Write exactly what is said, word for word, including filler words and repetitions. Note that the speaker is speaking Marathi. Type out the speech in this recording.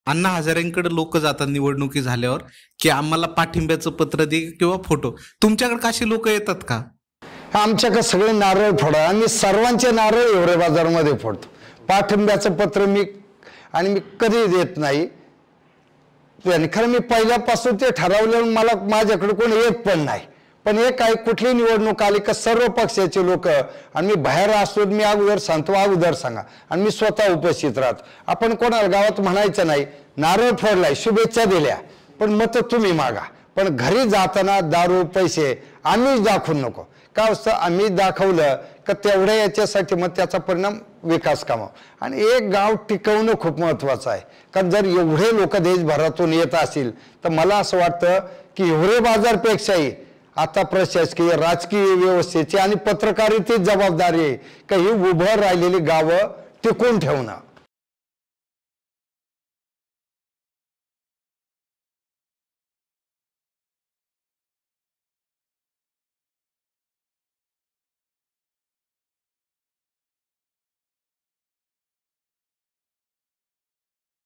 अण्णा हजारेंकडे लोक जातात निवडणुकी झाल्यावर की आम्हाला पाठिंब्याचं पत्र दे किंवा फोटो, तुमच्याकडे काशी लोक येतात का? आमच्याकडे सगळे नारळ फोडा, आम्ही सर्वांचे नारळ हिवरे बाजारमध्ये फोडतो. पाठिंब्याचं पत्र मी आणि मी कधी देत नाही. खरं मी पहिल्यापासून ते ठरवलं, मला माझ्याकडे कोणी येत पण नाही. पण हे काही कुठली निवडणूक आली का सर्व पक्षाचे लोक, आणि मी बाहेर असतो मी अगोदर सांगतो अगोदर सांगा, आणि मी स्वतः उपस्थित राहतो. आपण कोणाला गावात म्हणायचं नाही नारळ फोडलाय शुभेच्छा दिल्या पण मत तुम्ही मागा, पण घरी जाताना दारू पैसे आम्हीच दाखवू नको. का असतं आम्ही दाखवलं का तेवढ्या याच्यासाठी मग त्याचा परिणाम विकास कामा. आणि एक गाव टिकवणं खूप महत्वाचं आहे. कारण जर एवढे लोक देशभरातून येत असतील तर मला असं वाटतं की हिवरे बाजारपेक्षाही आता प्रशासकीय राजकीय व्यवस्थेची आणि पत्रकारितेची जबाबदारी आहे का ही उभं राहिलेली गावं टिकून ठेवणं.